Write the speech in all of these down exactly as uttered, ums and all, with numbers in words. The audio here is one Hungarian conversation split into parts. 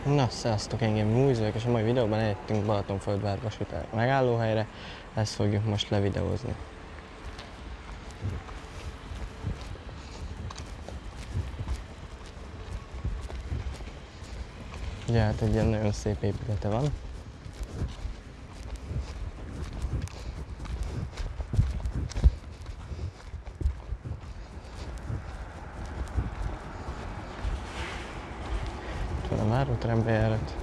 Na, sziasztok, engem Múz vagyok, és a mai videóban eljöttünk Balatonfürdvár vasúti megállóhelyre, ezt fogjuk most levideózni. Ugye hát egy ilyen nagyon szép épülete van. Itt van a váróterem bejárat.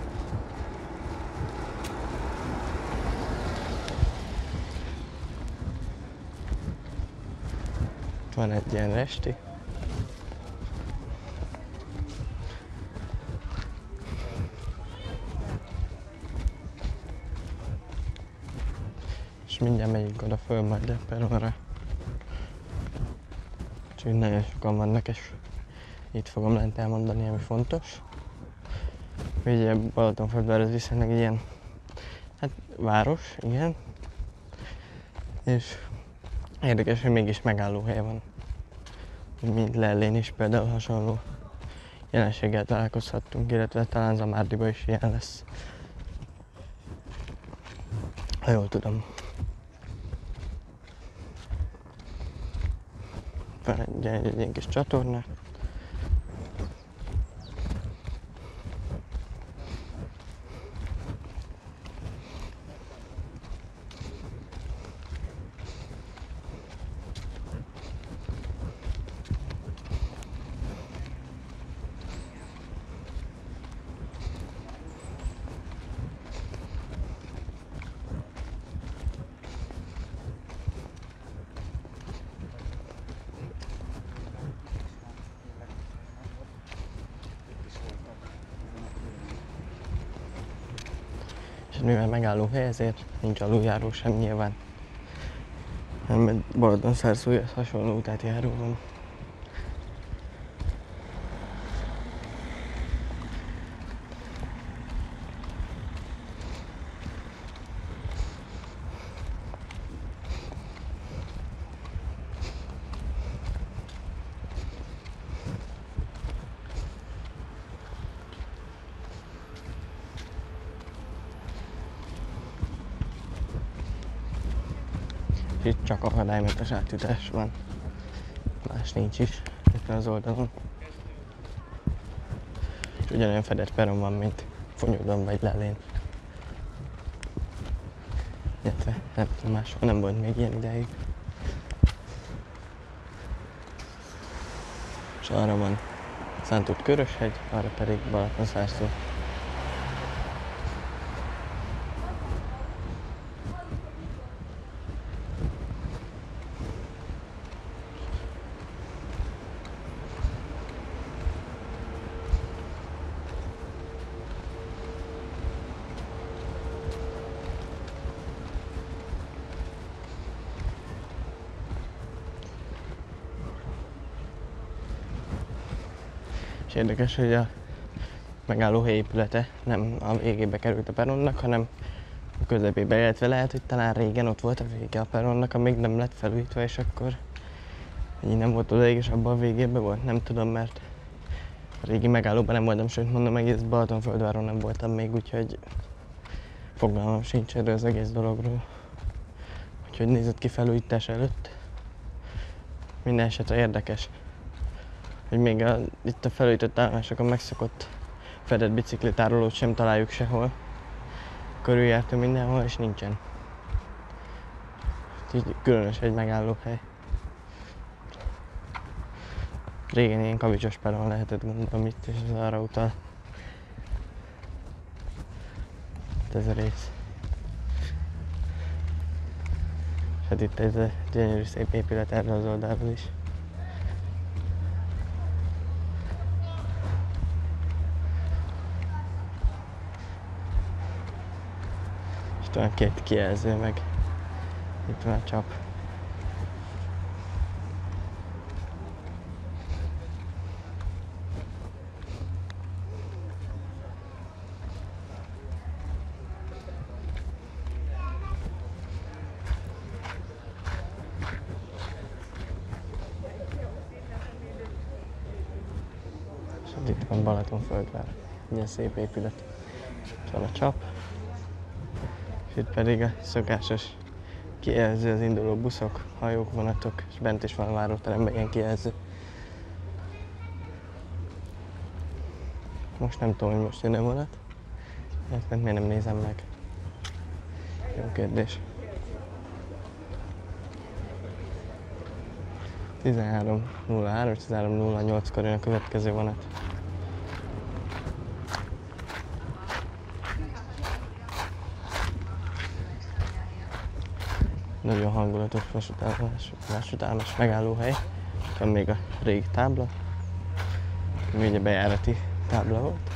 Itt van egy ilyen resti. És mindjárt megyünk oda föl majd a perronra. Úgyhogy nagyon sokan vannak, és itt fogom lent elmondani, ami fontos. Ugye Balatonfürdvár ez viszonylag ilyen, hát város, igen. És érdekes, hogy mégis megállóhely van. Mint Lellén is például hasonló jelenséggel találkozhattunk, illetve talán Zamárdiba is ilyen lesz. Ha jól tudom. Van egy, egy, egy ilyen kis csatorna. És mivel megállóhely, ezért nincs aluljáró sem nyilván. Nem, Balatonszárszólyhoz hasonló utát járó van. Itt csak akadálymentes átjutás van, más nincs is itt az oldalon. És ugyanolyan fedett perron van, mint Fonyódon vagy Lellén. Illetve nem tudom, máshol nem volt még ilyen ideig. És arra van Szántúrt-Köröshegy, arra pedig Balatonszárszó. És érdekes, hogy a megállóhely épülete nem a végébe került a perronnak, hanem a közepébe, illetve lehet, hogy talán régen ott volt a vége a perronnak, amíg nem lett felújítva, és akkor így nem volt odaig, és abban a végében volt, nem tudom, mert a régi megállóban nem voltam, sőt mondom, egész Balatonfürdváron nem voltam még, úgyhogy fogalmam sincs erről az egész dologról. Úgyhogy nézett ki felújítás előtt. Minden esetre érdekes, hogy még a, itt a felújított állomásokon megszokott fedett biciklitárolót sem találjuk sehol. Körüljártunk mindenhol, és nincsen. Így különös egy megállóhely. Régen ilyen kavicsos perron lehetett, gondolom, itt és az arra utal. Itt ez a rész. És hát itt ez a gyönyörű szép épület erre az oldalról is. Itt van két kijelző, meg itt van a csap. Itt van Balatonfürdvár. Ilyen szép épület. Itt van a csap. És itt pedig a szokásos kijelző, az induló buszok, hajók, vonatok, és bent is van a váróteremben ilyen kijelző. Most nem tudom, hogy most jön-e vonat. Ezt miért nem nézem meg? Jó kérdés. tizenhárom nulla három, tizenhárom nulla nyolckor jön a következő vonat. Nagyon hangulatos vasútállomás, vasútállomás megállóhely. Van még a régi tábla, ami ugye bejárati tábla volt.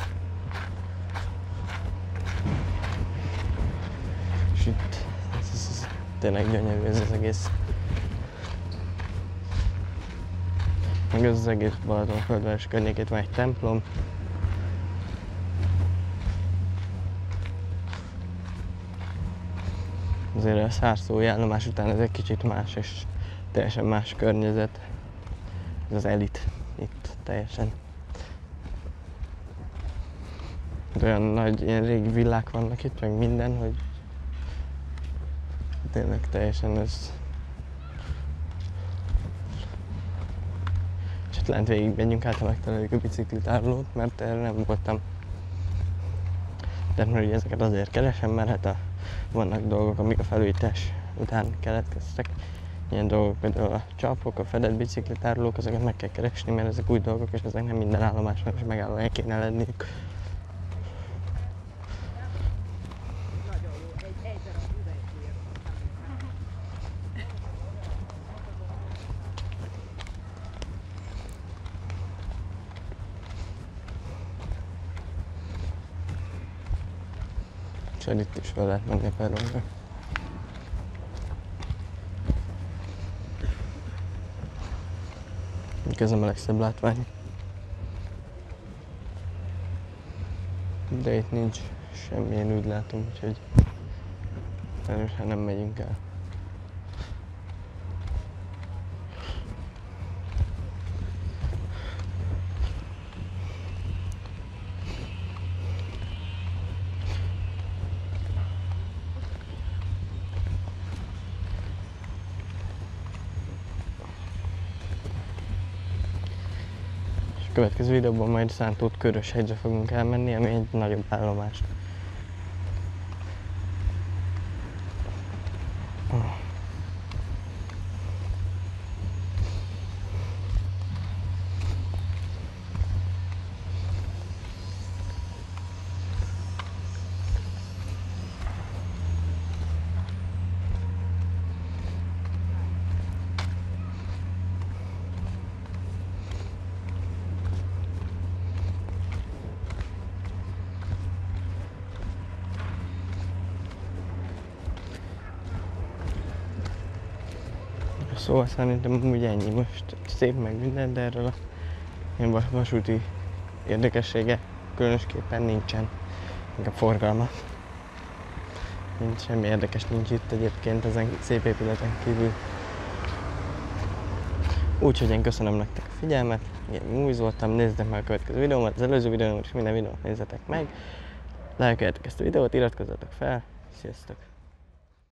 És itt ez, ez, ez, tényleg gyönyörű ez az egész. Meg ez az egész Balatonföldváros környékét van egy templom. Azért a szárszói állomás után ez egy kicsit más és teljesen más környezet. Ez az elit itt teljesen. De olyan nagy, ilyen régi villák vannak itt, meg minden, hogy tényleg teljesen ez. És itt lent végig megyünk át, ha megtaláljuk a biciklitárolót, mert erre nem voltam. De mert ugye ezeket azért keresem, mert hát a, vannak dolgok, amik a felújítás után keletkeztek. Ilyen dolgok, például a csapok, a fedett biciklitárolók, ezeket meg kell keresni, mert ezek új dolgok, és ezek nem minden állomáson is megállóan kéne lenniük. És itt is fel lehet menni a perronra. Ez a legszebb látvány. De itt nincs semmilyen, úgy látom, úgyhogy erősen nem megyünk el. A következő videóban majd Szántót Köröshegyre fogunk elmenni, ami egy nagyobb állomás. Szóval szerintem úgy ennyi most, szép meg minden, de erről a ilyen vasúti érdekessége különösképpen nincsen, inkább forgalma. Nincs semmi érdekes, nincs itt egyébként ezen szép épületen kívül. Úgyhogy én köszönöm nektek a figyelmet, én Múviz voltam, nézzétek meg a következő videómat, az előző videómat és minden videót nézzetek meg. Lájkoljátok ezt a videót, iratkozzatok fel, sziasztok!